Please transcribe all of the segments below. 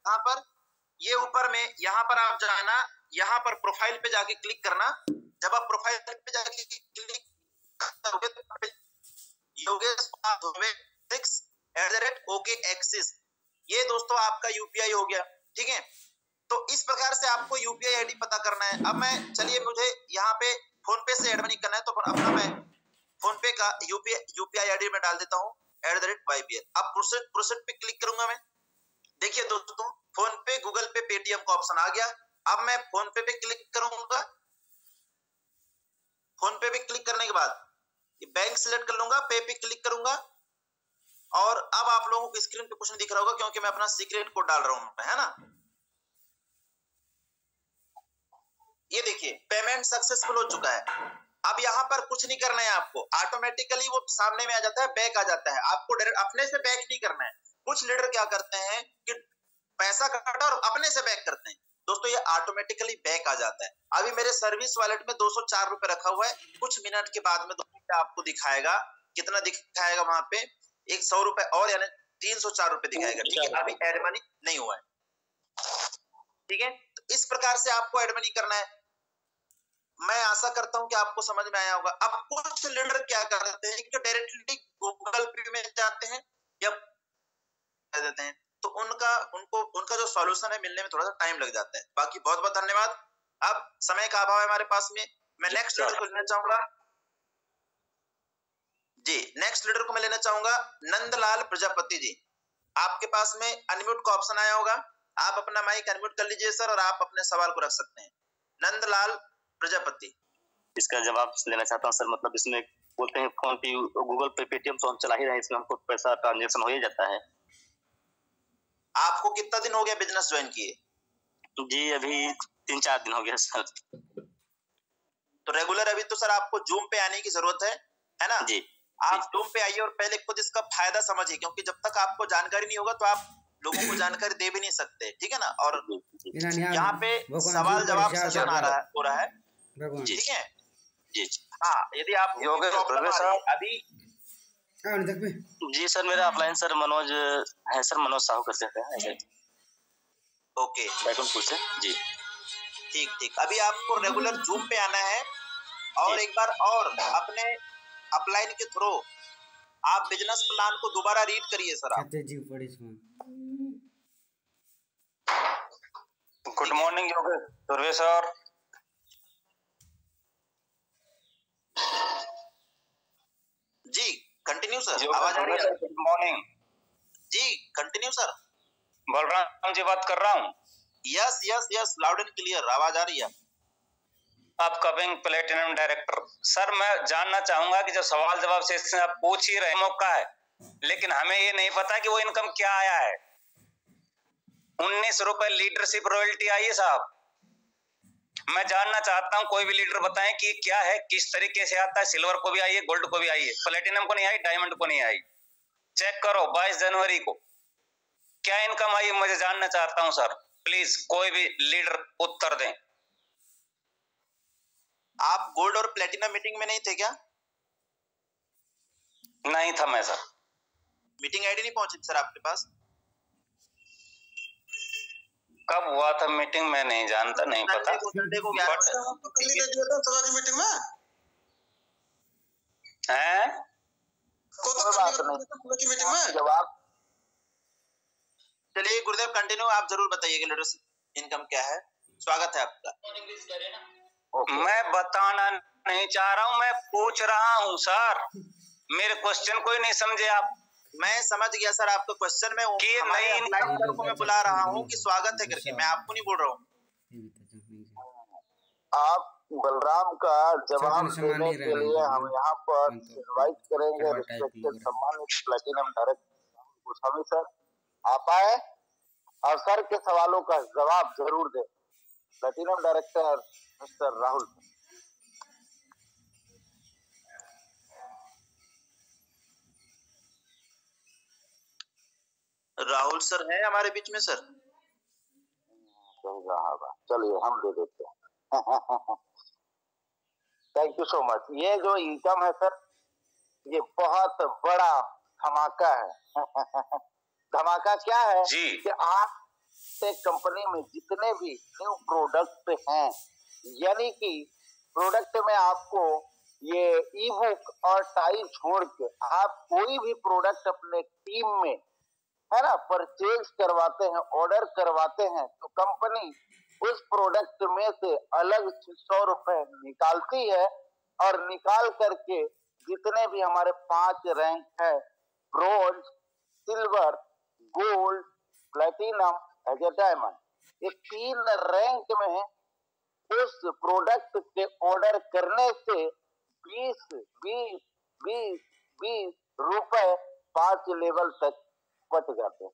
यहाँ पर ये ऊपर में यहाँ पर आप जाना, यहाँ पर प्रोफाइल पे जाके क्लिक करना। जब आप प्रोफाइल पे जाके क्लिक करोगे योगेश @OKAxis, ये दोस्तों आपका यूपीआई हो गया। ठीक है, तो इस प्रकार से आपको यूपीआई आईडी पता करना है। अब मैं चलिए मुझे यहाँ पे फोन पे से ऐड मनी करना है, तो अपना मैं फोन पे का यूपीआई आईडी में डाल देता हूँ @YBL। अब प्रोसेड पे क्लिक करूंगा मैं। देखिए दोस्तों, फोन पे, गूगल पे, पेटीएम का ऑप्शन आ गया। अब मैं फोन पे क्लिक करूंगा। फोन पे क्लिक करने के बाद बैंक सिलेक्ट कर लूंगा, पे पे क्लिक करूंगा और अब आप लोगों को स्क्रीन पे कुछ नहीं दिख रहा होगा क्योंकि मैं अपना सीक्रेट कोड डाल रहा हूं, है ना। ये देखिए पेमेंट सक्सेसफुल हो चुका है। अब यहाँ पर कुछ नहीं करना है आपको, ऑटोमेटिकली वो सामने में आ जाता है, बैक आ जाता है। आपको डायरेक्ट अपने से बैक नहीं करना है। कुछ लीडर क्या करते हैं कि पैसा काटा और अपने से बैक करते हैं। दोस्तों ये ऑटोमेटिकली बैक आ जाता है। अभी मेरे सर्विस वॉलेट में 204 रुपए रखा हुआ है। कुछ मिनट के बाद में दोस्तों आपको दिखाएगा, कितना दिखाएगा वहां पे 100 रुपए और, यानी 304 रुपए दिखाएगा। ठीक है, अभी एड मनी नहीं हुआ है। ठीक है, तो इस प्रकार से आपको एड मनी करना है। मैं आशा करता हूं कि आपको समझ में आया होगा। अब कुछ लीडर क्या करते हैं कि डायरेक्टली गूगल पे में जाते हैं या देते हैं, तो उनका जो सॉल्यूशन है मिलने में थोड़ा सा टाइम लग जाता है। बाकी बहुत बहुत धन्यवाद। अब समय का अभाव है हमारे पास में, मैं नेक्स्ट लीडर को लेना चाहूंगा। जी, नेक्स्ट लीडर को मैं लेना चाहूंगा नंदलाल प्रजापति जी। आपके पास में अनम्यूट का ऑप्शन आया होगा, आप अपना माइक अनम्यूट कर लीजिए सर और आप अपने सवाल को रख सकते हैं। नंदलाल प्रजापति। इसका जवाब लेना चाहता हूँ सर। मतलब इसमें बोलते हैं फोन पे, गूगल पे, पेटीएम तो हम चला ही रहे हैं, इसमें हमको पैसा ट्रांजेक्शन हो ही जाता है। आपको कितना दिन हो गया बिजनेस ज्वाइन किए? जी अभी 3-4 दिन हो गया सर। तो रेगुलर अभी तो सर आपको जूम पे आने की जरूरत है ना जी। आप जूम पे आइए और पहले खुद इसका फायदा समझिए, क्योंकि जब तक आपको जानकारी नहीं होगा तो आप लोगों को जानकारी दे भी नहीं सकते। ठीक है ना। और यहाँ पे सवाल जवाब सेशन हो रहा है। ठीक है जी। हाँ, यदि आप अभी जी सर, मेरा ऑफलाइन सर मनोज है सर, मनोज साहू करते हैं। ओके, बैकुंठपुर से जी। ठीक। अभी आपको रेगुलर जूम पे आना है और एक बार और अपने अपलाइन के थ्रू आप बिजनेस प्लान को दोबारा रीड करिए सर। आप गुड मॉर्निंग योगेश सर। जी कंटिन्यू सर, आवाज आ रही है? गुड मॉर्निंग जी कंटिन्यू सर। बलराम जी बात कर रहा हूँ। यस लाउड एंड क्लियर आवाज आ रही है। अपकमिंग प्लेटिनम डायरेक्टर सर, मैं जानना चाहूंगा कि जो सवाल जवाब सेशन आप पूछ ही रहे मौका है, लेकिन हमें ये नहीं पता कि वो इनकम क्या आया है। 19 रुपए लीडरशिप रॉयल्टी आई है साहब। मैं जानना चाहता हूं, कोई भी लीडर बताएं कि क्या है, किस तरीके से आता है। सिल्वर को भी आई है, गोल्ड को भी आई है, प्लेटिनम को नहीं आई, डायमंड को नहीं आई। चेक करो 22 जनवरी को क्या इनकम आई, मुझे जानना चाहता हूं सर। प्लीज कोई भी लीडर उत्तर दें। आप गोल्ड और प्लेटिनम मीटिंग में नहीं थे क्या? नहीं था मैं सर। मीटिंग आईडी नहीं पहुंची सर आपके पास? कब हुआ था मीटिंग मैं नहीं जानता, नहीं पता। मीटिंग में हैं? मीटिंग में जवाब। चलिए गुरुदेव कंटिन्यू, आप जरूर बताइएगा लीडरशिप इनकम क्या है। स्वागत है आपका। मैं बताना नहीं चाह रहा हूँ, मैं पूछ रहा हूँ सर। मेरे क्वेश्चन को ही नहीं समझे आप। मैं समझ गया सर आपका क्वेश्चन में को मैं बुला रहा हूँ कि स्वागत है करके, मैं आपको नहीं बोल रहा हूँ। आप बलराम का जवाब देने के लिए हम यहाँ पर इनवाइट करेंगे रिस्पेक्टेड सम्मानित प्लेटिनम डायरेक्टर गोस्वामी सर। आप आए और सर के सवालों का जवाब जरूर दें। Platinum director mister Rahul. Rahul sir है हमारे बीच में सर? चलिए हम दे देते हैं। Thank you so much. ये जो इनकम है सर, ये बहुत बड़ा धमाका है। धमाका क्या है जी। कि आप टेक कंपनी में जितने भी न्यू प्रोडक्ट हैं, यानी कि प्रोडक्ट में आपको ये ई बुक और टाई छोड़ के आप कोई भी प्रोडक्ट अपने टीम में, है ना, परचेज करवाते हैं, ऑर्डर करवाते हैं, तो कंपनी उस प्रोडक्ट में से अलग 100 रुपए निकालती है और निकाल करके जितने भी हमारे 5 रैंक है, bronze, silver, gold, platinum, diamond, ये 3 रैंक में उस प्रोडक्ट के ऑर्डर करने से 20 रुपए 5 लेवल तक बच जाते हैं।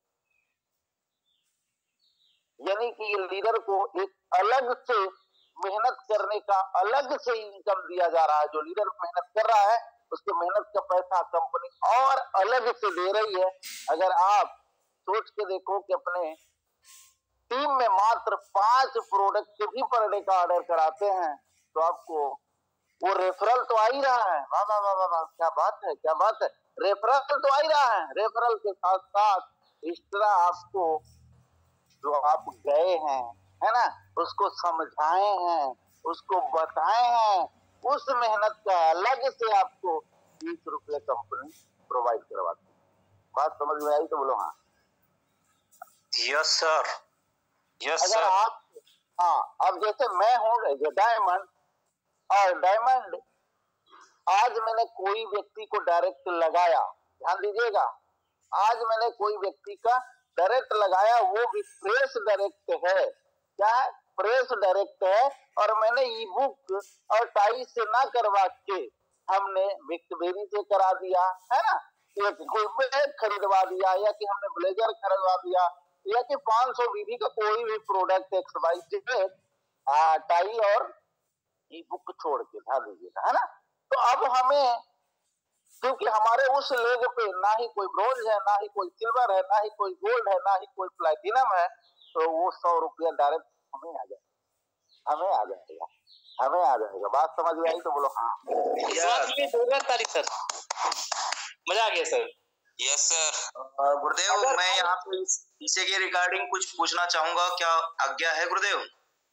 यानी कि ये लीडर को एक अलग से मेहनत करने का अलग से इनकम दिया जा रहा है। जो लीडर मेहनत कर रहा है उसके मेहनत का पैसा कंपनी और अलग से दे रही है। अगर आप सोच के देखो कि अपने टीम में मात्र 5 प्रोडक्ट भी पर डे का ऑर्डर कराते हैं तो आपको वो रेफरल तो आ ही रहा है। वाह वाह वाह वाह, क्या बात है, क्या बात है, रेफरल तो आ ही रहा है। रेफरल के साथ साथ इस तरह आपको जो आप गए हैं, है ना, उसको समझाए हैं, उसको बताए हैं, उस मेहनत का अलग से आपको 20 रुपये कंपनी प्रोवाइड करवाती है। बात समझ में आई तो बोलो हाँ। यस सर, यस अगर सर। आप, हाँ, अब जैसे मैं हूँ डायमंड, और डायमंड आज मैंने कोई व्यक्ति को डायरेक्ट लगाया, ध्यान दीजिएगा, आज मैंने कोई व्यक्ति का डायरेक्ट लगाया, वो भी प्रेस डायरेक्ट है। क्या है? प्रेस डायरेक्ट है। और मैंने ई बुक और टाई से ना करवा के हमने विक्टबेरी से करा दिया, है ना, कोई बैग खरीदवा दिया, या कि हमने ब्लेजर खरीदवा दिया, या कि 500 बीबी का कोई भी प्रोडक्ट XYZ टाई और ई बुक छोड़ के, ध्यान दीजिएगा, है ना। तो अब हमें, क्योंकि हमारे उस लेग पे ना ही कोई ब्रोंज है, ना ही कोई सिल्वर है, ना ही कोई गोल्ड है, ना ही कोई प्लैटिनम है, तो वो 100 रुपया डायरेक्ट हमें आ जाएगा, हमें आ जाएगा, हमें आ जाएगा। बात समझ में आई तो बोलो हाँ। सर मजा आ गया सर। Yes sir. गुरुदेव, मैं यहाँ पे इसे के रिगार्डिंग कुछ पूछना चाहूंगा, क्या आज्ञा है गुरुदेव?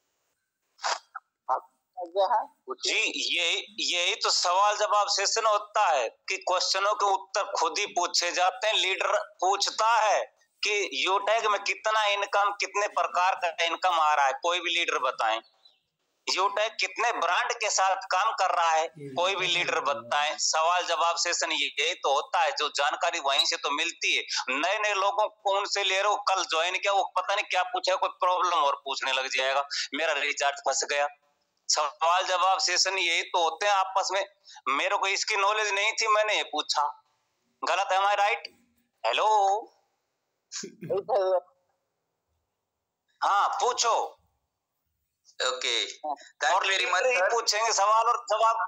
जी, यही तो सवाल जवाब सेशन होता है कि क्वेश्चनों के उत्तर खुद ही पूछे जाते हैं। लीडर पूछता है कि यूटैग में कितना इनकम, कितने प्रकार का इनकम आ रहा है, कोई भी लीडर बताएं। यूटैग कितने ब्रांड के साथ काम कर रहा है, कोई भी लीडर बताएं। सवाल जवाब सेशन यही तो होता है, जो जानकारी वहीं से तो मिलती है। नए नए लोगों को उनसे ले रहे हो, कल ज्वाइन किया, वो पता नहीं क्या पूछा, कोई प्रॉब्लम और पूछने लग जाएगा, मेरा रिचार्ज फंस गया। सवाल जवाब सेशन यही तो होते हैं आपस में। मेरे को इसकी नॉलेज नहीं थी, मैंने ये पूछा, गलत है, राइट? हेलो, हाँ पूछो। Okay, thank you very much. पूछेंगे सवाल और जवाब।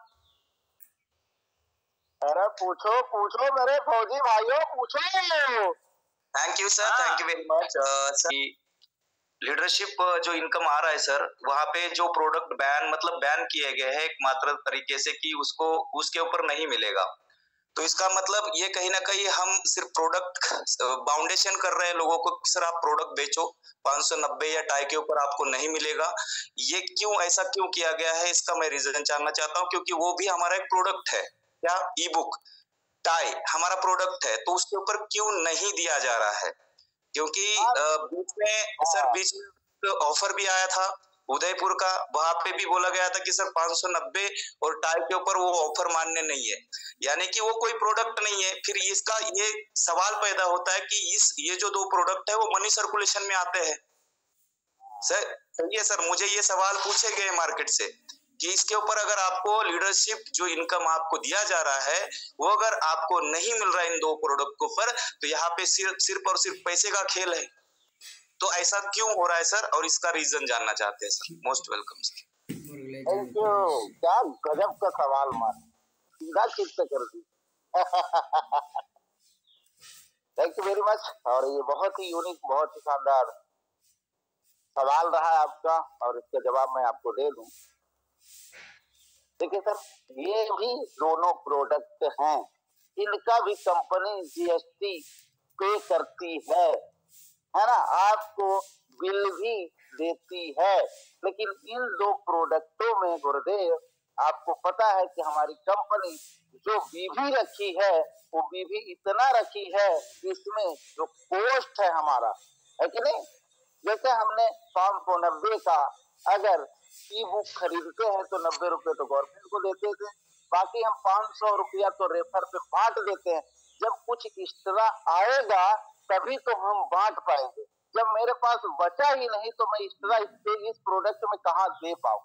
अरे पूछो पूछो मेरे फौजी भाइयों, पूछो। Thank you sir, thank you very much sir. Leadership जो इनकम आ रहा है सर, वहाँ पे जो प्रोडक्ट बैन किए गए हैं एकमात्र तरीके से कि उसको उसके ऊपर नहीं मिलेगा, तो इसका मतलब ये कहीं ना कहीं हम सिर्फ प्रोडक्ट बाउंडेशन कर रहे हैं लोगों को, सर आप प्रोडक्ट बेचो, 590 या टाई के ऊपर आपको नहीं मिलेगा। ये क्यों, ऐसा क्यों किया गया है, इसका मैं रीजन जानना चाहता हूँ। क्योंकि वो भी हमारा एक प्रोडक्ट है, क्या ई बुक टाई हमारा प्रोडक्ट है, तो उसके ऊपर क्यों नहीं दिया जा रहा है? क्योंकि बीच में ऑफर भी आया था उदयपुर का, वहां पे भी बोला गया था कि सर 590 और टाई के ऊपर वो ऑफर मान्य नहीं है, यानी कि वो कोई प्रोडक्ट नहीं है। फिर इसका ये सवाल पैदा होता है कि ये जो 2 प्रोडक्ट है वो मनी सर्कुलेशन में आते हैं। सर सही है सर, मुझे ये सवाल पूछे गए मार्केट से कि इसके ऊपर अगर आपको लीडरशिप जो इनकम आपको दिया जा रहा है वो अगर आपको नहीं मिल रहा है इन 2 प्रोडक्ट को पर, तो यहाँ पे सिर्फ और सिर्फ पैसे का खेल है। तो ऐसा क्यों हो रहा है सर, और इसका रीजन जानना चाहते हैं सर। Most welcome sir. Thank you. क्या गजब का सवाल, मान सीधा चित्त कर दी। Thank you very much. और ये बहुत ही यूनिक, बहुत ही शानदार सवाल रहा है आपका, और इसका जवाब मैं आपको दे दूं। देखिए सर, ये भी दोनों प्रोडक्ट हैं, इनका भी कंपनी GST पे करती है ना। आपको बिल भी देती है। लेकिन इन दो प्रोडक्टों में गुरुदेव आपको पता है कि हमारी कंपनी जो बीवी रखी है वो बीवी इतना रखी है कि इसमें जो कॉस्ट है हमारा, है कि नहीं, जैसे हमने 590 का अगर ई बुक खरीदते हैं तो 90 रुपए तो गवर्नमेंट को देते थे, बाकी हम 500 रुपया तो रेफर पे बांट देते हैं। जब कुछ एक्स्ट्रा आएगा तभी तो हम बांट पाएंगे, जब मेरे पास बचा ही नहीं तो मैं एक्स्ट्रा इस प्रोडक्ट में कहाँ दे पाऊं।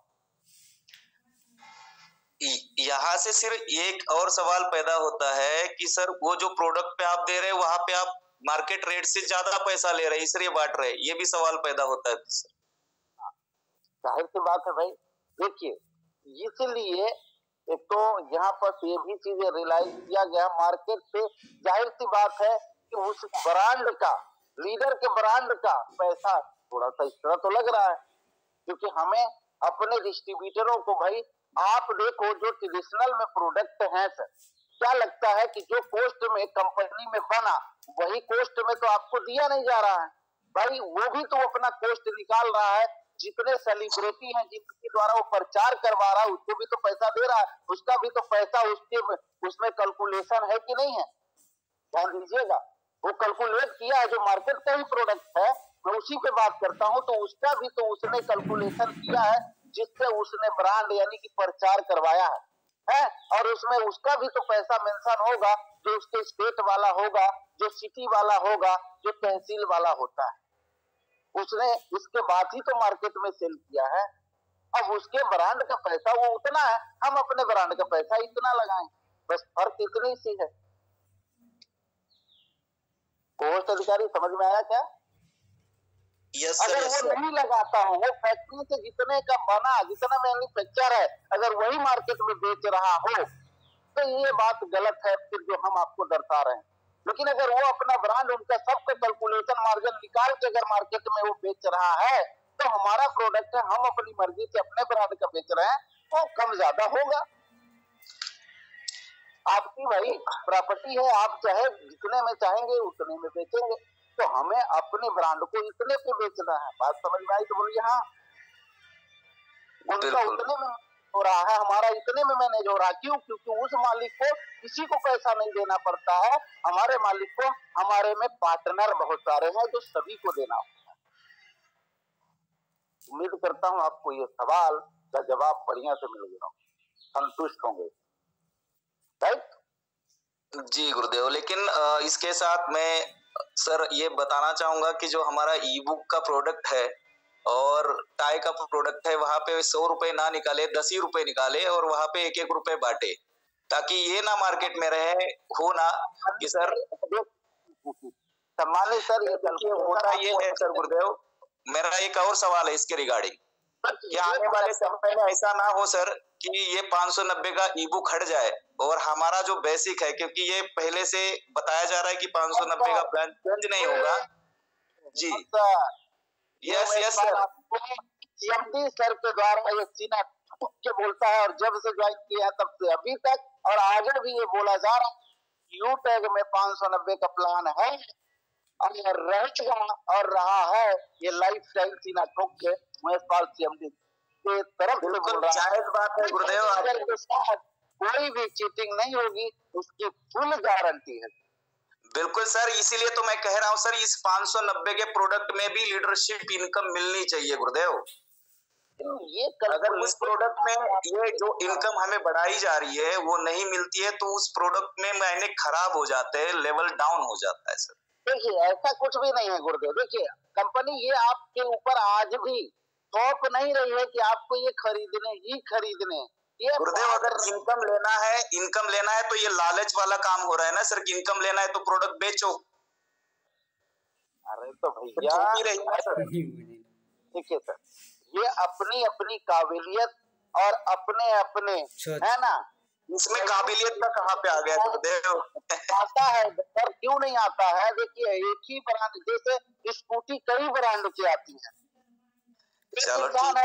यहाँ से सिर्फ एक और सवाल पैदा होता है कि सर वो जो प्रोडक्ट पे आप दे रहे हैं वहां पे आप मार्केट रेट से ज्यादा पैसा ले रहे हैं इसलिए बांट रहे हैं, ये भी सवाल पैदा होता है सर। जाहिर सी बात है भाई, देखिए इसलिए एक तो यहाँ पर ये भी चीजें रियलाइज किया गया मार्केट पे, जाहिर सी बात है कि उस ब्रांड का, लीडर के ब्रांड का पैसा थोड़ा सा इस तरह तो लग रहा है, क्योंकि हमें अपने डिस्ट्रीब्यूटरों को भाई आप देखो जो ट्रेडिशनल में प्रोडक्ट है सर, क्या लगता है कि जो कॉस्ट में कंपनी में बना वही कॉस्ट में तो आपको दिया नहीं जा रहा है भाई, वो भी तो अपना कॉस्ट निकाल रहा है। जितने सेलिब्रिटी हैं जिनके द्वारा वो प्रचार करवा रहा है उसको भी तो पैसा दे रहा है, उसका भी तो पैसा उसके उसमें कैलकुलेशन है कि नहीं है, ध्यान दीजिएगा। वो कैलकुलेट किया है, जो मार्केट का ही प्रोडक्ट है मैं उसी पे बात करता हूँ, तो उसका भी तो उसने कैलकुलेशन किया है जिससे उसने ब्रांड यानी कि प्रचार करवाया है, और उसमें उसका भी तो पैसा मेंशन होगा, जो उसके स्टेट वाला होगा, जो सिटी वाला होगा, जो तहसील वाला होता है, उसने उसके बाद ही तो मार्केट में सेल किया है। अब उसके ब्रांड का पैसा वो उतना है, हम अपने ब्रांड का पैसा इतना लगाएं, बस फर्क इतनी सी है। कोर्स अधिकारी समझ में आया क्या? यस अगर सर, वो नहीं लगाता हो, वो फैक्ट्री से जितने का बना, जितना मैन्युफैक्चर है, अगर वही मार्केट में बेच रहा हो तो ये बात गलत है फिर जो हम आपको दर्शा रहे हैं। लेकिन अगर वो अपना ब्रांड, उनका सबका कैलकुलेशन मार्जिन निकाल के अगर मार्केट में वो बेच रहा है तो हमारा प्रोडक्ट है, हम अपनी मर्जी से अपने ब्रांड का बेच रहे हैं, तो कम ज्यादा होगा। आपकी भाई प्रॉपर्टी है, आप चाहे जितने में चाहेंगे उतने में बेचेंगे, तो हमें अपने ब्रांड को इतने पे बेचना है। बात समझ में आई तो बोलिए हाँ। उनका उतने में हो रहा है, हमारा इतने में मैनेज हो रहा है। क्यों? क्योंकि उस मालिक को किसी को पैसा नहीं देना पड़ता है, हमारे मालिक को हमारे में पार्टनर बहुत सारे हैं जो सभी को देना होता है। उम्मीद करता हूँ आपको ये सवाल का जवाब बढ़िया से मिल गया, संतुष्ट होंगे, राइट? जी गुरुदेव, लेकिन इसके साथ मैं सर ये बताना चाहूंगा कि जो हमारा ई बुक का प्रोडक्ट है और टाई का प्रोडक्ट है, वहां पे 100 रुपए ना निकाले, 10 ही रुपए निकाले और वहां पे 1-1 रुपए बांटे, ताकि ये ना मार्केट में रहे हो ना कि सर सम्मानित सर, ये होता ये है सर गुरुदेव। मेरा एक और सवाल है इसके रिगार्डिंग, क्या आने वाले समय में ऐसा ना हो सर कि ये 590 का ई बुक हट जाए और हमारा जो बेसिक है, क्योंकि ये पहले से बताया जा रहा है कि 590 का प्लान चेंज नहीं होगा। जी yes yes sir, CMD sir के द्वारा ये सीना ठोक के बोलता है, और जब से ज्वाइन किया तब से अभी तक और आगे भी ये बोला जा रहा है यू टैग में 590 का प्लान है और रहेगा और रहा है। ये लाइफ स्टाइल सीना ठोक के महेशपाल सीएमडी के तरफ से बोल रहा है। जायज बात है गुरुदेव, कोई भी चीटिंग नहीं होगी, उसकी फुल गारंटी है। बिल्कुल सर, इसीलिए तो मैं कह रहा हूँ सर, इस 590 के प्रोडक्ट में भी लीडरशिप इनकम मिलनी चाहिए गुरुदेव। ये अगर उस प्रोडक्ट में ये जो इनकम हमें बढ़ाई जा रही है वो नहीं मिलती है तो उस प्रोडक्ट में महीने खराब हो जाते हैं, लेवल डाउन हो जाता है सर। देखिए ऐसा कुछ भी नहीं है गुरुदेव, देखिए कंपनी ये आपके ऊपर आज भी थोप नहीं रही है कि आपको ये खरीदने ये गुरुदेव, अगर इनकम लेना है तो ये लालच वाला काम हो रहा है ना सर, कि इनकम लेना है तो प्रोडक्ट बेचो। अरे तो भैया देखिए सर, ये अपनी अपनी काबिलियत और अपने है ना, इसमें काबिलियत का कहाँ पे आ गया गुरुदेव? आता है पर क्यों नहीं आता है? देखिए एक ही ब्रांड, जैसे स्कूटी कई ब्रांड की आती है, चलो ठीक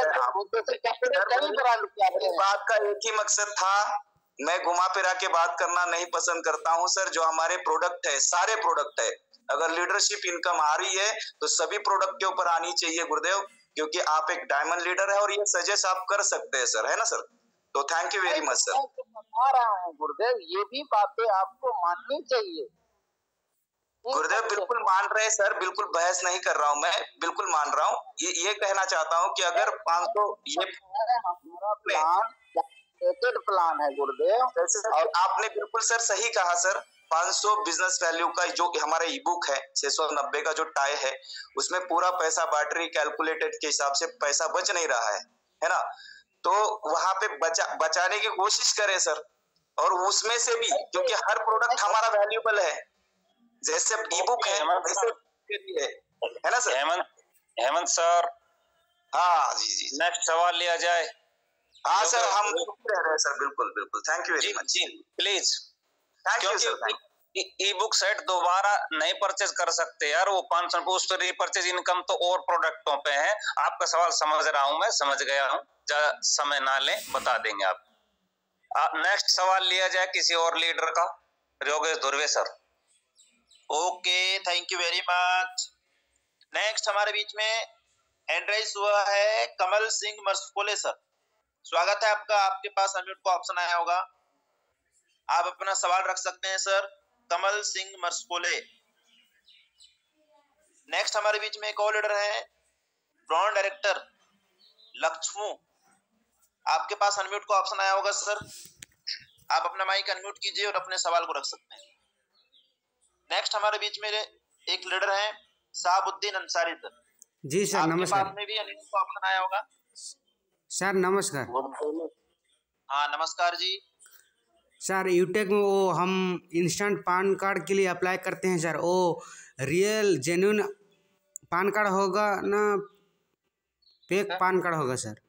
है, बात का एक ही मकसद था, मैं घुमा फिरा के बात करना नहीं पसंद करता हूँ सर। जो हमारे प्रोडक्ट है, सारे प्रोडक्ट है, अगर लीडरशिप इनकम आ रही है तो सभी प्रोडक्ट के ऊपर आनी चाहिए गुरुदेव, क्योंकि आप एक डायमंड लीडर है और ये सजेस्ट आप कर सकते हैं सर, है ना सर? तो thank you very much sir. बता रहा हूँ गुरुदेव, ये भी बातें आपको माननी चाहिए। गुरुदेव बिल्कुल मान रहे हैं सर, बिल्कुल बहस नहीं कर रहा हूँ मैं, बिल्कुल मान रहा हूँ। ये कहना चाहता हूँ कि अगर 500 ये हमारा प्लान है गुरुदेव, और आपने बिल्कुल सर सही कहा सर। 500 बिजनेस वैल्यू का जो हमारा ई बुक है, 690 का जो टाई है, उसमें पूरा पैसा बैटरी कैलकुलेटेड के हिसाब से पैसा बच नहीं रहा है ना? तो वहां पे बचाने की कोशिश करें सर। और उसमें से भी, क्योंकि हर प्रोडक्ट हमारा वैल्यूएबल है, जैसे ई बुक है वैसे है ना सर? हेमंत सर, हाँ जी जी, नेक्स्ट सवाल लिया जाए। हाँ सर, हम रह रहे हैं सर, बिल्कुल बिल्कुल, थैंक यू वेरी मच जी please. Thank you sir. E book set दोबारा नहीं परचेज कर सकते यार, वो 500 उस पर रीपरचेज इनकम तो और प्रोडक्टों पे है। आपका सवाल समझ रहा हूँ, मैं समझ गया हूँ, ज्यादा समय ना लें, बता देंगे आप। नेक्स्ट सवाल लिया जाए किसी और लीडर का। Yogesh Dhurve sir. Okay, thank you very much. Next हमारे बीच में हैंड राइज हुआ है कमल सिंह मरसकोले सर, स्वागत है आपका। आपके पास अनम्यूट का ऑप्शन आया होगा, आप अपना सवाल रख सकते हैं सर। कमल सिंह मरसकोले। नेक्स्ट हमारे बीच में एक और लीडर है, ब्रांड डायरेक्टर लक्ष्मू, आपके पास अनम्यूट का ऑप्शन आया होगा सर, आप अपना माइक अनम्यूट कीजिए और अपने सवाल को रख सकते हैं। नेक्स्ट हमारे बीच में एक लीडर है साहबुद्दीन अंसारी सर। जी सर नमस्कार। आपके पास में भी अनम्यूट का ऑप्शन आया होगा सर। नमस्कार। हाँ नमस्कार जी सर। यूटेक में वो हम इंस्टेंट पान कार्ड के लिए अप्लाई करते हैं सर, वो रियल जेन्युइन पान कार्ड होगा ना फेक पान कार्ड होगा सर?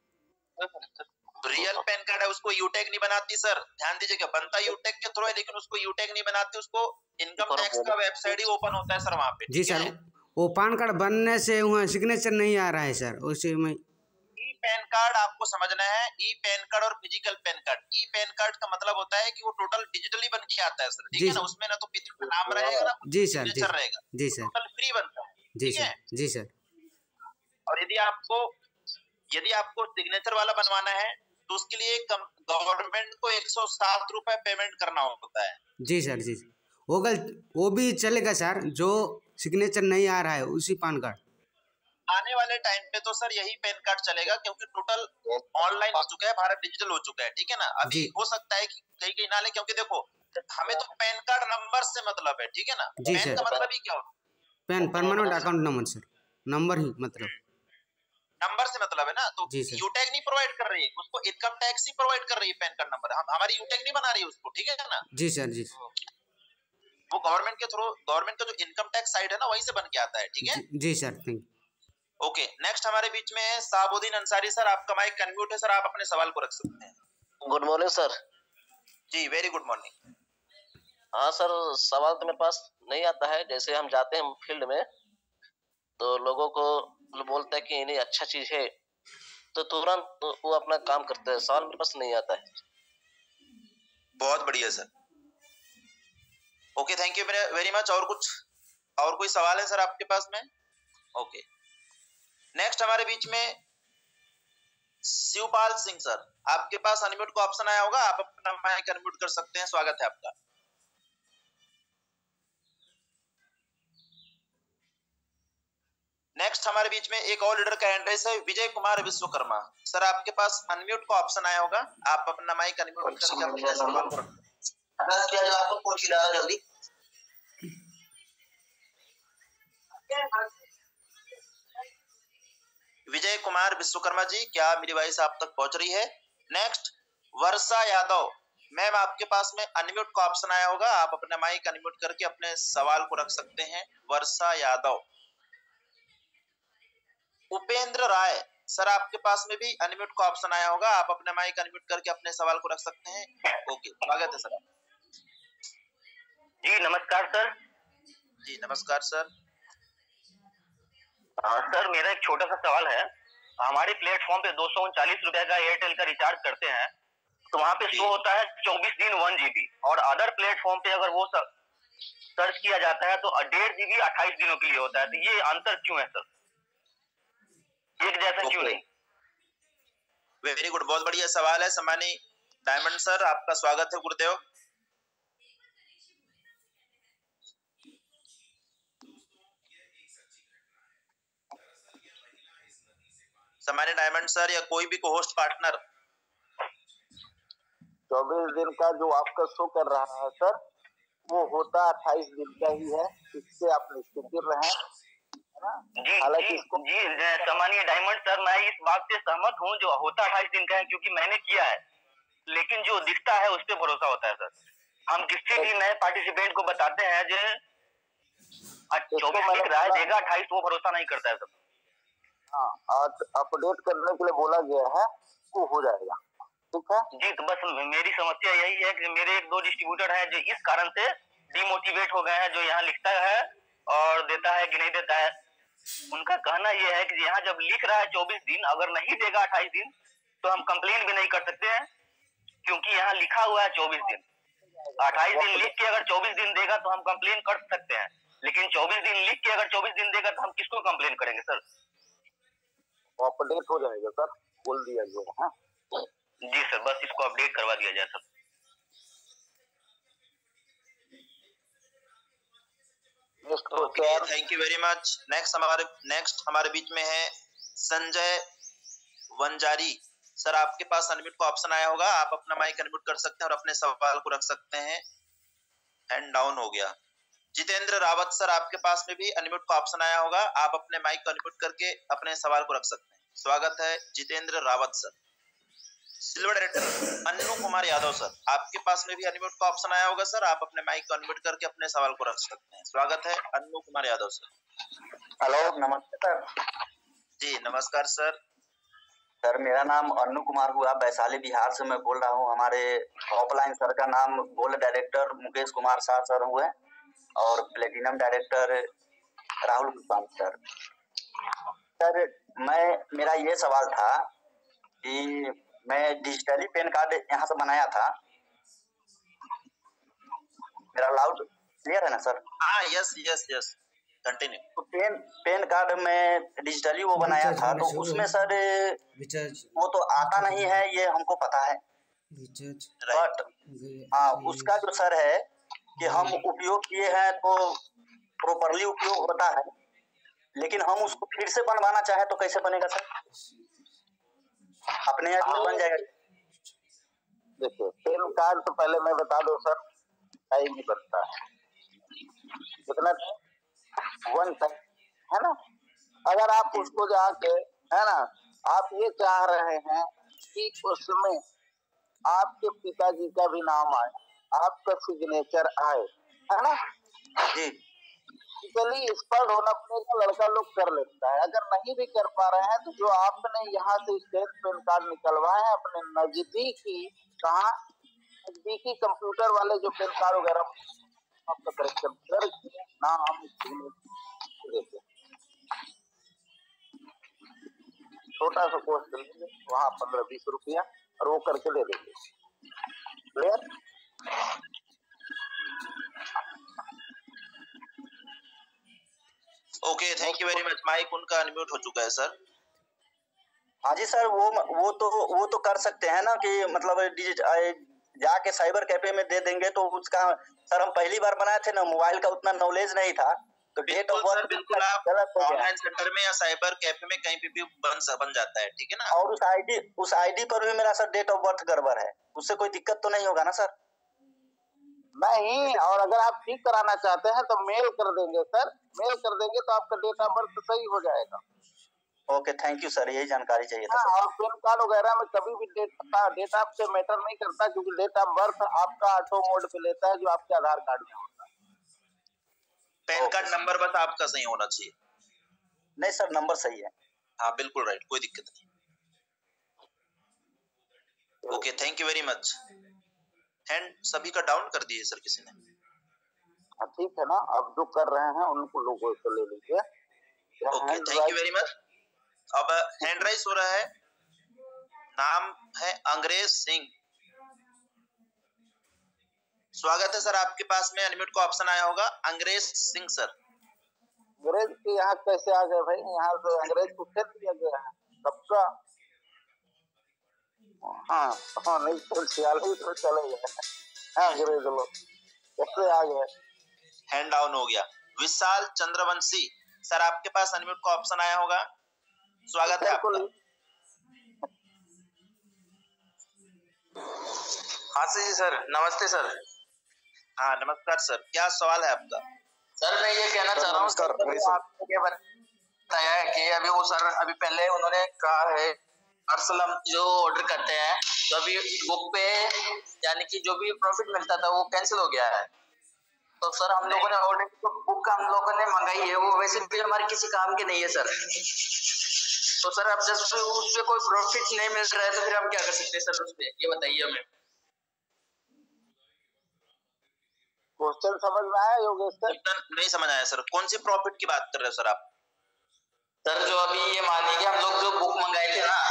रियल पैन कार्ड है, उसको यूटेक नहीं बनाती सर, ध्यान दीजिएगा। बनता यूटेक के थ्रू है, लेकिन उसको यूटेक नहीं बनाती, उसको इनकम टैक्स का वेबसाइट ही ओपन होता है सर वहाँ पे। जी सर, वो पान कार्ड बनने से वहाँ सिग्नेचर नहीं आ रहा है सर, उसी में। ई पैन कार्ड आपको समझना है, ई पैन कार्ड और physical PAN card. E PAN card का मतलब होता है कि वो टोटल डिजिटली बन के आता है सर, ठीक है ना? उसमें ना तो पिता का नाम रहेगा ना जी सर, जी रहेगा, जी सर, टोटल फ्री बनता है, जी ठीक है? सर, जी सर। और यदि आपको सिग्नेचर वाला बनवाना है तो उसके लिए गवर्नमेंट को 107 रुपए पेमेंट करना होता है। जी सर, जी वो भी चलेगा सर, जो सिग्नेचर नहीं आ रहा है उसी पान कार्ड? आने वाले टाइम पे तो सर यही पैन कार्ड चलेगा, क्योंकि टोटल ऑनलाइन हो चुका है, भारत डिजिटल हो चुका है, ठीक है ना? अभी हो सकता है कि कहीं ना ले, क्योंकि देखो हमें तो पैन कार्ड नंबर से मतलब है, ठीक है ना? पैन का मतलब ही क्या होता है? PAN permanent account number sir, number ही मतलब, नंबर से मतलब है ना। तो यूटेक नहीं प्रोवाइड कर रही है उसको, इनकम टैक्स ही प्रोवाइड कर रही है पैन कार्ड नंबर, हमारी यूटेक नहीं बना रही है उसको, ठीक है ना? जी सर, जी। वो गवर्नमेंट के थ्रू, गवर्नमेंट का जो इनकम टैक्स साइड है ना, वहीं से बन के आता है, ठीक है? जी sir, thank you. Okay, next हमारे बीच में है साबुद्दीन अंसारी सर, आपका माइक अनम्यूट है सर, आप अपने सवाल को रख सकते हैं। Good morning sir. जी वेरी गुड मॉर्निंग। हाँ सर, सवाल तो मेरे पास नहीं आता है। जैसे हम जाते हैं फील्ड में तो लोगों को बोलते हैं कि ये अच्छा चीज है, तो तुरंत वो अपना काम करते हैं। सवाल मेरे पास नहीं आता है। बहुत बढ़िया sir, okay, thank you very much. और कोई सवाल है सर आपके पास में? ओके, नेक्स्ट हमारे बीच में शिवपाल सिंह सर, आपके पास अनम्यूट का ऑप्शन आया होगा, आप अपना माइक अनम्यूट कर सकते हैं, स्वागत है आपका। नेक्स्ट हमारे बीच में एक और लीडर का एड्रेस है विजय कुमार विश्वकर्मा सर, आपके पास अनम्यूट का ऑप्शन आया होगा, आप अपना माइक अनम्यूट करके अपने सवाल को जल्दी। विजय कुमार विश्वकर्मा जी, क्या मेरी वॉइस आप तक पहुंच रही है? नेक्स्ट वर्षा यादव मैम, आपके पास में अनम्यूट का ऑप्शन आया होगा, आप अपने माइक अनम्यूट करके अपने सवाल को रख सकते हैं। वर्षा यादव। उपेंद्र राय सर, आपके पास में भी अनम्यूट का ऑप्शन आया होगा, आप अपने माइक अनम्यूट करके अपने सवाल को रख सकते हैं। ओके, स्वागत है सर। जी नमस्कार सर। जी नमस्कार सर। सर मेरा एक छोटा सा सवाल है। हमारे प्लेटफॉर्म पे 239 रुपए का एयरटेल का रिचार्ज करते हैं, तो वहाँ पे शो होता है 24 दिन 1 GB, और अदर प्लेटफॉर्म पे अगर वो सर्च किया जाता है तो 1.5 GB 28 दिनों के लिए होता है। तो ये अंतर क्यों है सर, एक जैसा क्यों नहीं? वेरी गुड, बहुत बढ़िया सवाल है सम्मानी डायमंड सर, आपका स्वागत है गुरुदेव। सम्मानी डायमंड सर या कोई भी को होस्ट पार्टनर, 24 दिन का जो आपका शो कर रहा है सर, वो होता 28 दिन का ही है, इससे आप निश्चित रहें, है ना? हालांकि इसको जी सम्मानीय डायमंड सर, मैं इस बात से सहमत हूँ, जो होता 28 दिन का है, क्योंकि मैंने किया है, लेकिन जो दिखता है उस पर भरोसा होता है सर। हम किसी भी नए पार्टिसिपेंट को बताते हैं जो 24 दिख रहा है देगा 28, वो भरोसा नहीं करता है सर। हाँ, अपडेट करने के लिए बोला गया है, वो हो जाएगा, ठीक है जी। तो बस मेरी समस्या यही है कि मेरे 1-2 डिस्ट्रीब्यूटर हैं जो इस कारण से डिमोटिवेट हो गए हैं, जो यहाँ लिखता है और देता है कि नहीं देता है। उनका कहना यह है कि यहाँ जब लिख रहा है 24 दिन, अगर नहीं देगा 28 दिन तो हम कंप्लेन भी नहीं कर सकते हैं, क्योंकि यहाँ लिखा हुआ है 24 दिन। 28 दिन लिख के अगर 24 दिन देगा तो हम कंप्लेन कर सकते हैं, लेकिन 24 दिन लिख के अगर 24 दिन देगा तो हम किसको कंप्लेन करेंगे सर? अपडेट हो जाएगा सर, बोल दिया गया है। जी सर, बस इसको अपडेट करवा दिया जाए sir. Okay, thank you very much. Next हमारे बीच में है संजय वंजारी सर, आपके पास अनम्यूट का ऑप्शन आया होगा, आप अपना माइक अनम्यूट कर सकते हैं और अपने सवाल को रख सकते हैं। हैंड डाउन हो गया। जितेंद्र रावत सर, आपके पास में भी अनम्यूट का ऑप्शन आया होगा, आप अपने माइक को अनम्यूट करके अपने सवाल को रख सकते हैं। स्वागत है Jitendra Rawat sir. Silver director Annu Kumar Yadav sir, आपके पास में भी अनम्यूट का ऑप्शन आया होगा सर, आप अपने माइक को अनम्यूट करके अपने सवाल को रख सकते हैं। स्वागत है अन्नू कुमार यादव सर। हेलो, नमस्ते सर। जी नमस्कार सर। सर मेरा नाम अन्नू कुमार हुआ, वैशाली बिहार से मैं बोल रहा हूँ। हमारे ऑफलाइन सर का नाम gold director Mukesh Kumar Shah sir हुए और platinum director Rahul Kumar sir. Sir मेरा ये सवाल था कि मैं डिजिटली पैन कार्ड यहाँ से बनाया था। मेरा लाउड क्लियर है ना सर? हाँ, यस कंटिन्यू। तो पेन कार्ड में डिजिटली वो बनाया था, तो उसमें सर वो तो आता नहीं है, ये हमको पता है, बट हाँ उसका जो सर है कि हम उपयोग किए हैं तो प्रॉपरली उपयोग होता है, लेकिन हम उसको फिर से बनवाना चाहे तो कैसे बनेगा सर? अपने यहाँ बन जाएगा? देखिए, पेन कार्ड तो पहले मैं बता दूं सर, टाइम ही बनता है, कितना 1 टाइम, है ना? अगर आप उसको जाके, है ना, आप ये चाह रहे हैं कि उसमें आपके पिताजी का भी नाम आए, आपका सिग्नेचर आए, है ना जी, चलिए इस पर होना अपने लड़का लोग कर लेता है। अगर नहीं भी कर पा रहे हैं तो जो आपने यहाँ से स्टेट पेन कार्ड निकलवाए हैं अपने नजदीकी कंप्यूटर वाले जो पेन कार्ड वगैरह आपका करेक्शन करके नाम छोटा सा कोर्स कर लेंगे, वहाँ 15-20 रुपया और वो करके दे देंगे। Clear? Okay, thank you very much. Mike उनका अनम्यूट हो चुका है सर। हाँ जी सर, वो तो कर सकते हैं ना कि मतलब जाके साइबर कैफे में दे देंगे तो उसका सर हम पहली बार बनाए थे ना, मोबाइल का उतना नॉलेज नहीं था, तो डेट ऑफ बर्थ बिल्कुल आप ऑनलाइन सेंटर में या साइबर कैफे में कहीं भी बन जाता है, ठीक है ना? और उस आईडी पर भी मेरा सर डेट ऑफ बर्थ गड़बड़ है, उससे कोई दिक्कत तो नहीं होगा ना सर? नहीं, और अगर आप ठीक कराना चाहते हैं तो मेल कर देंगे सर, मेल कर देंगे तो आपका डेट ऑफ बर्थ सही हो जाएगा। ओके, थैंक यू सर, यही जानकारी चाहिए था। और पेन कार्ड वगैरह में कभी भी डेट ऑफ से मैटर नहीं करता, क्योंकि डेट ऑफ बर्थ आपका ऑटो मोड पे लेता है जो आपके आधार कार्ड में होता है। पैन कार्ड नंबर बस आपका सही होना चाहिए। नहीं सर, नंबर सही है। हाँ बिल्कुल राइट, कोई दिक्कत नहीं। Okay, thank you very much. Hand सभी का डाउन कर दिए सर किसी ने? हाँ ठीक है ना, अब जो कर रहे हैं उनको लोगों से ले लीजिए। Okay, thank you very much. अब हैंड राइज हो रहा है, नाम है अंग्रेज सिंह। स्वागत है सर, आपके पास में अनम्यूट का ऑप्शन आया होगा। अंग्रेज सिंह सर। अंग्रेज के यहाँ कैसे आ गए भाई? यहाँ तो अंग्रेज को खेल दिया गया है सबका। हाँ हाँ, नहीं तो 46 तो चले गए अंग्रेज लोग, कैसे आ गए? हैंड डाउन हो गया। विशाल चंद्रवंशी सर, आपके पास अनम्यूट का ऑप्शन आया होगा। स्वागत है आपका। हाँ जी सर, नमस्ते सर। हाँ नमस्कार सर, क्या सवाल है आपका? सर मैं ये कहना चाह रहा हूँ सर, आपने ये बताया है कि अभी वो सर अभी पहले उन्होंने कहा है पार्सल हम जो ऑर्डर करते हैं तो अभी बुक पे यानी कि जो भी प्रॉफिट मिलता था वो कैंसिल हो गया है। तो सर हम लोगों ने ऑर्डर तो बुक हम लोगों ने मंगाई है, वो वैसे भी हमारे किसी काम की नहीं है सर। तो सर अब जब उस पे कोई प्रॉफिट नहीं मिल रहा है तो फिर हम क्या कर सकते हैं सर उस पे, ये बताइए हमें। क्वेश्चन समझ में आया योगेश सर? नहीं समझ आया सर, कौन सी प्रॉफिट की बात कर रहे हो सर आप? सर जो अभी ये मानिए हम लोग जो बुक मंगाए थे ना,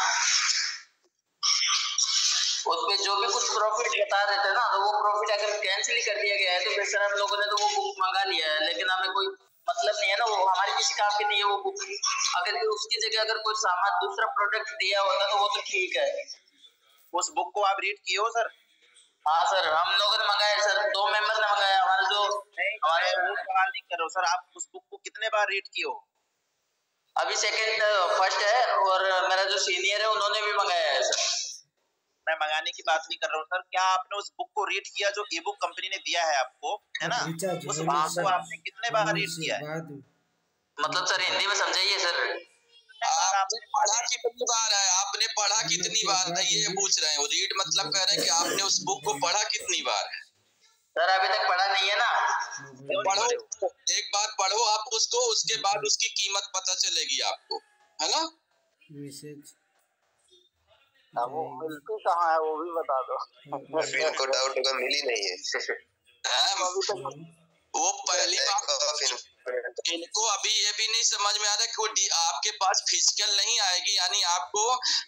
उसपे जो भी कुछ प्रॉफिट बता रहे थे ना, तो वो प्रॉफिट अगर कैंसिल ही कर दिया गया है तो फिर सर हम लोगों ने तो वो बुक मंगा लिया है, लेकिन हमें कोई मतलब नहीं है ना, वो हमारे किसी काम की नहीं है वो बुक। अगर उसकी जगह अगर कोई सामान दूसरा प्रोडक्ट दिया होता तो वो तो ठीक है। उस बुक को आप रीड किए हो सर? हाँ सर, हम लोगों ने मंगाया सर, 2 मेंबर ने मंगाया। हमारे जो हमारे वो सवाल नहीं कर रहे हो सर, आप उस बुक को कितने बार रीड किए हो? अभी फर्स्ट है, और मेरा जो सीनियर है उन्होंने भी मंगाया है सर। मैं मंगाने की बात नहीं कर रहा हूँ सर, क्या आपने उस बुक को रीड किया जो ई बुक कंपनी ने दिया है आपको, है ना? उस बुक को आपने कितने बार रीड किया है? मतलब सर हिंदी में समझाइए सर। आपने पढ़ा कितनी बार है? आपने पढ़ा कितनी बार है ये पूछ रहे हैं। रीड मतलब कह रहे हैं कि आपने उस बुक को पढ़ा कितनी बार है? सर अभी तक पढ़ा नहीं है ना। पढ़ो, एक बार पढ़ो आप उसको, उसके बाद उसकी कीमत पता चलेगी आपको, है ना? मैसेज वो मिलती कहाँ है वो भी बता दो। इनको डाउट होगा, मिली नहीं है। वो पहली बात, इनको अभी ये भी नहीं समझ में आ रहा कि आपके पास फिजिकल नहीं आएगी, यानी आपको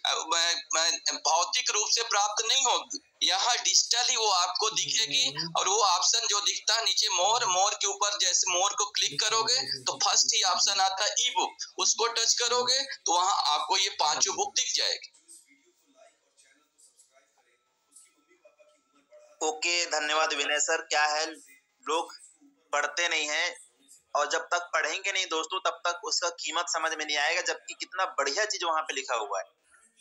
भौतिक रूप से प्राप्त नहीं होगी। यहाँ डिजिटली वो आपको दिखेगी, और वो ऑप्शन जो दिखता है नीचे मोर, मोर के ऊपर जैसे मोर को क्लिक करोगे तो फर्स्ट ही ऑप्शन आता है ई बुक, उसको टच करोगे तो वहाँ आपको ये 5 बुक दिख जाएगी। ओके, धन्यवाद विनय सर। क्या है, लोग पढ़ते नहीं हैं, और जब तक पढ़ेंगे नहीं दोस्तों तब तक उसका कीमत समझ में नहीं आएगा, जबकि कितना बढ़िया चीज वहां पे लिखा हुआ है।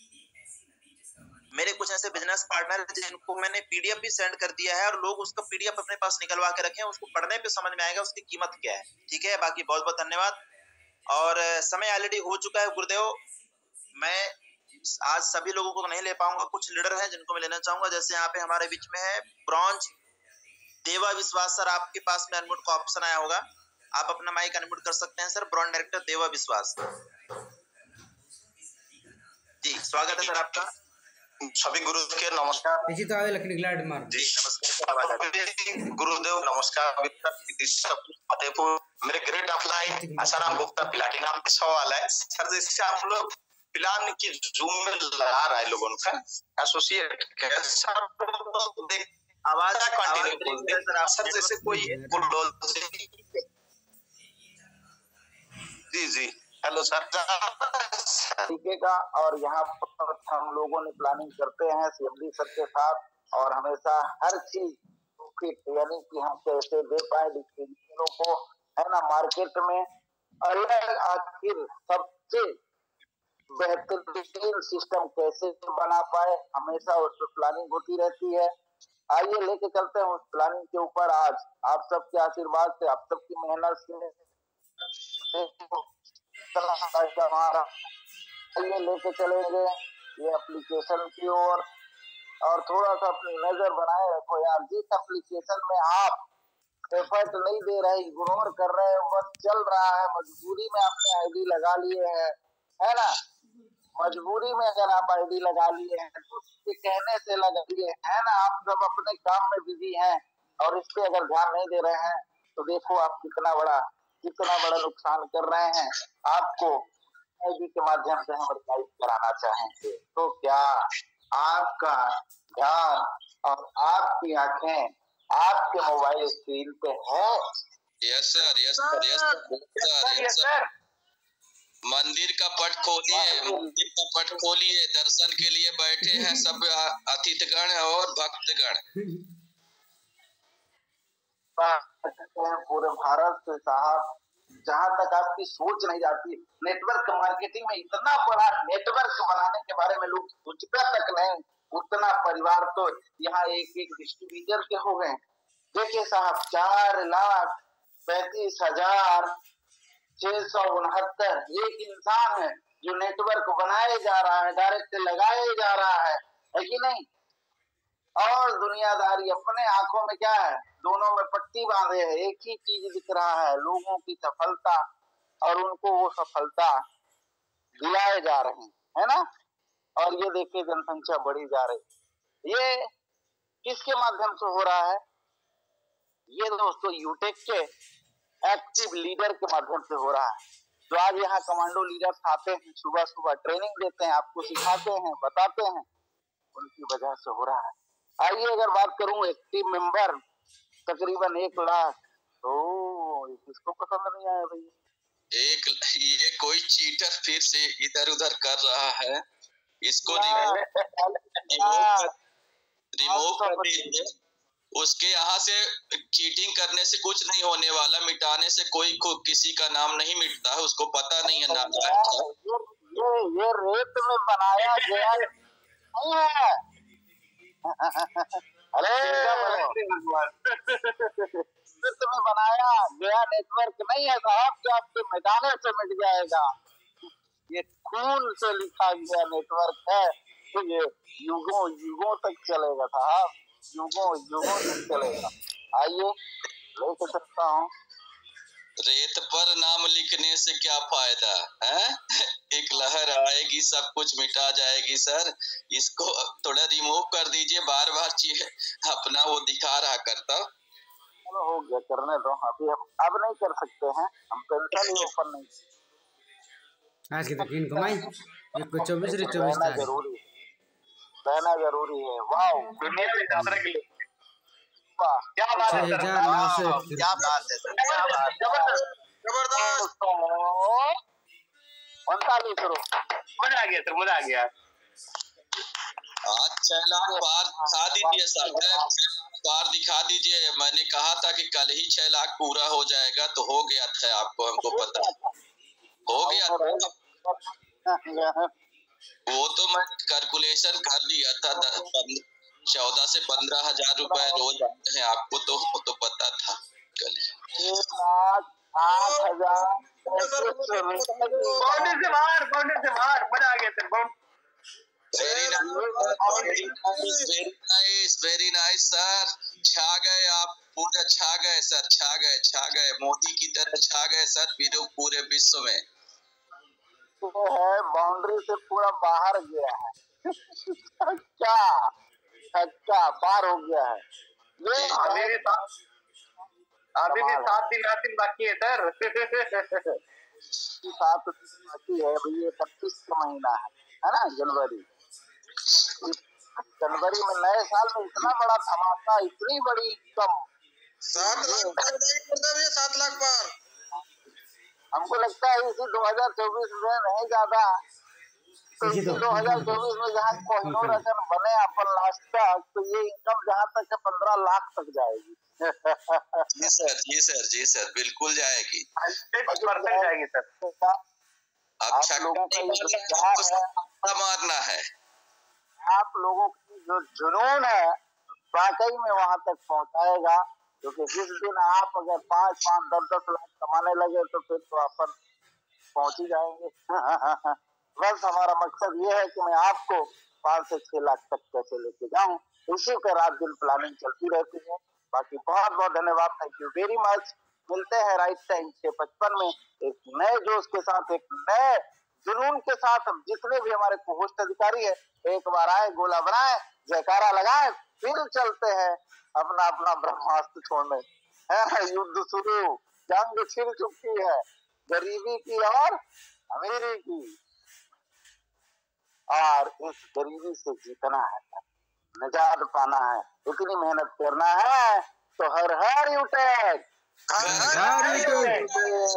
मेरे कुछ ऐसे बिजनेस पार्टनर हैं जिनको मैंने पीडीएफ भी सेंड कर दिया है, और लोग उसका पीडीएफ अपने पास निकलवा के रखे हैं, उसको पढ़ने पे समझ में आएगा उसकी कीमत क्या है। ठीक है, बाकी बहुत बहुत धन्यवाद। और समय ऑलरेडी हो चुका है गुरुदेव, मैं आज सभी लोगों को नहीं ले पाऊंगा, कुछ लीडर हैं जिनको मैं लेना चाहूंगा। जैसे यहाँ पे हमारे बीच में है ब्रॉन्ज देवा विश्वास सर, आपके पास में अनम्यूट का ऑप्शन आया होगा, आप अपना माइक अनम्यूट कर सकते हैं सर। ब्रॉन्ज डायरेक्टर देवा विश्वास जी, स्वागत है सर आपका। सभी गुरु के नमस्कार जी। नमस्कार गुरुदेव, नमस्कार। फतेहपुर मेरे grade upline Asaram Gupta platinum सवाल है सर, जैसे आप लोग प्लान की जूम में लगा रहा है लोगों का एसोसिएट आवाज कंटिन्यू सर, जैसे कोई जी हेलो सर तरीके का, और यहाँ पर हम लोगों ने प्लानिंग करते हैं सीएमडी सर के साथ, और हमेशा हर चीज यानी कि हम कैसे दे पाए डिस्ट्रीब्यूटरों को, है ना, मार्केट में अलग आखिर सबसे बेहतरीन सिस्टम कैसे बना पाए, हमेशा उस पर प्लानिंग होती रहती है। आइए लेके चलते हैं उस प्लानिंग के ऊपर। आज आप सबके आशीर्वाद से, आप सबकी मेहनत से हमारा ये लेके चलेंगे ये एप्लीकेशन की ओर, और थोड़ा सा अपनी नजर बनाए रखो यार। जिस एप्लीकेशन में आप एफर्ट नहीं दे रहे, इग्नोर कर रहे हो, बस चल रहा है, मजबूरी में आपने आईडी लगा लिए हैं, है ना, मजबूरी में अगर आप आईडी लगा लिए हैं तो उसके कहने से लगा लिए, है ना, आप सब अपने काम में बिजी हैं और इस पे अगर ध्यान नहीं दे रहे हैं तो देखो आप कितना बड़ा नुकसान कर रहे हैं। आपको आईडी के माध्यम से हम रिवाइज कराना चाहेंगे, तो क्या आपका ध्यान और आपकी आंखें आपके मोबाइल स्क्रीन पे है। Yes sir, yes sir, yes sir, yes sir. मंदिर का पट खोलिए, मंदिर का पट खोलिए, दर्शन के लिए बैठे हैं सब अतिथिगण और भक्तगण। पूरे भारत से साहब, जहाँ तक आपकी सोच नहीं जाती, नेटवर्क मार्केटिंग में इतना बड़ा नेटवर्क बनाने के बारे में लोग सोचता तक नहीं, उतना परिवार तो यहाँ एक एक डिस्ट्रीब्यूटर के हो गए। देखिए साहब, 4,35,669 एक इंसान है जो नेटवर्क बनाए जा रहा है, डायरेक्ट लगाए जा रहा है कि नहीं? और दुनियादारी अपने आंखों में क्या है, दोनों में पट्टी बांधे है, एक ही चीज दिख रहा है, लोगों की सफलता, और उनको वो सफलता दिलाए जा रहे हैं, है ना? और ये देखिए जनसंख्या बढ़ी जा रही, ये किसके माध्यम से हो रहा है? ये दोस्तों यूटेक के एक्टिव लीडर के माध्यम से हो रहा है। जो आज यहाँ कमांडो लीडर्स आते हैं, सुबह सुबह ट्रेनिंग देते हैं, आपको सिखाते हैं, बताते हैं, उनकी वजह से हो रहा है। आइए अगर बात करूं एक्टिव मेंबर तकरीबन 1 लाख, तो किसको पसंद नहीं आया भाई? ये कोई चीटर फिर से इधर उधर कर रहा है, इसको रिमूव कर दीजिए। उसके यहाँ से चीटिंग करने से कुछ नहीं होने वाला, मिटाने से कोई किसी का नाम नहीं मिटता है, उसको पता नहीं है नाम। ये रेत में बनाया गया नहीं है। अरे में बनाया गया नेटवर्क नहीं है साहब कि आपके मिटाने से मिट जाएगा। ये खून से लिखा गया नेटवर्क है, तो ये युगों युगों तक चलेगा साहब, युगों युगों तक चलेगा। आइए ले सकता हूँ। रेत पर नाम लिखने से क्या फायदा है? एक लहर आएगी, सब कुछ मिटा जाएगी सर। इसको थोड़ा रिमूव कर दीजिए, बार बार अपना वो दिखा रहा करता। चलो हो गया, करने दो, अभी अब नहीं कर सकते हैं हम, पेंशन ही ओपन नहीं। आज की तकरीन कमाई 24 जरूरी रहना जरूरी है। वाह क्या बात है, क्या बात है, जबरदस्त। 39 मजा आ गया सर, मजा आ गया। आज 6 लाख पार दिखा दीजिए सर, पार दिखा दीजिए। मैंने कहा था कि कल ही 6 लाख पूरा हो जाएगा, तो हो गया था, आपको हमको पता हो गया था। वो तो मैं कैलकुलेशन कर लिया था, 14 से 15 हजार रुपए रोज आते हैं, आपको तो पता था कल। 1,08,000 मजा आ गया सर। वेरी नाइस सर, छा गए आप, पूरा छा गए सर, छा गए मोदी की तरह छा गए सर पूरे विश्व में। वो है बाउंड्री से पूरा बाहर गया है। क्या पार हो गया है। ये अभी भी 7 दिन 8 दिन बाकी है सर। 7 दिन बाकी है भैया, 31 का महीना है ना, जनवरी में नए साल में इतना बड़ा धमाका, इतनी बड़ी इनकम। 7 लाख पार। हमको लगता है इसी 2024 में नहीं ज्यादा, तो इसी 2024 में जहाँ कोहिनूर अगर बने अपन लास्ट तक, तो ये इनकम जहाँ तक है 15 लाख तक जाएगी। जी सर बिल्कुल जाएगी, 100% जाएगी सर। आप लोगों का मारना है, आप लोगों की जो जुनून है वाकई में वहां तक पहुंचाएगा, क्योंकि जिस दिन आप अगर 5-5, 10-10 लाख कमाने लगे तो फिर तो अपन पहुंच ही जाएंगे। बस हमारा मकसद ये है कि मैं आपको 5 से 6 लाख तक कैसे लेके जाऊं, इसी पे रात दिन प्लानिंग चलती रहती है। बाकी बहुत बहुत धन्यवाद, थैंक यू वेरी मच। मिलते हैं राइट टाइम 6:55 में एक नए जोश के साथ, एक नए जुनून के साथ। जितने भी हमारे होस्ट अधिकारी है, एक बार आए, गोला बनाए, जयकारा लगाए, फिर चलते हैं अपना अपना ब्रह्मास्त्र छोड़ने। युद्ध शुरू, जंग छिड़ चुकी है, गरीबी की और अमीरी की, और इस गरीबी से जीतना है, निजात पाना है, इतनी मेहनत करना है तो हर हर यूटेक, हर हर यूटेक,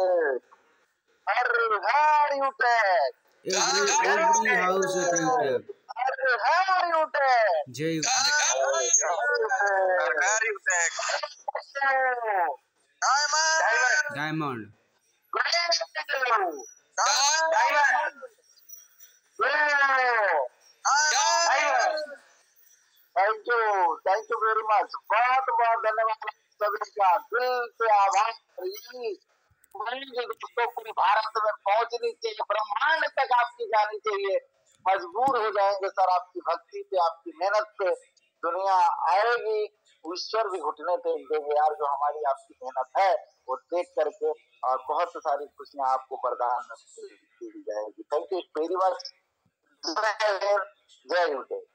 हर हर यूटेक, एवरी हाउस यूटेक, हर हर यूटेक, जय यूटेक, हर यूटेक, diamond, thank you very much, बहुत बहुत धन्यवाद सभी का, दिल से आभार। दोस्तों पूरी भारत में पहुंचनी चाहिए, ब्रह्मांड तक आपकी जानी चाहिए, मजबूर हो जाएंगे सर आपकी भक्ति पे, आपकी मेहनत पे, दुनिया आएगी, ईश्वर भी घुटने टेक देंगे यार, जो हमारी आपकी मेहनत है वो देख करके, और बहुत सारी खुशियां आपको प्रदान की जाएगी। थैंक यू वेरी मच, जय हिंद, जय यूटेक।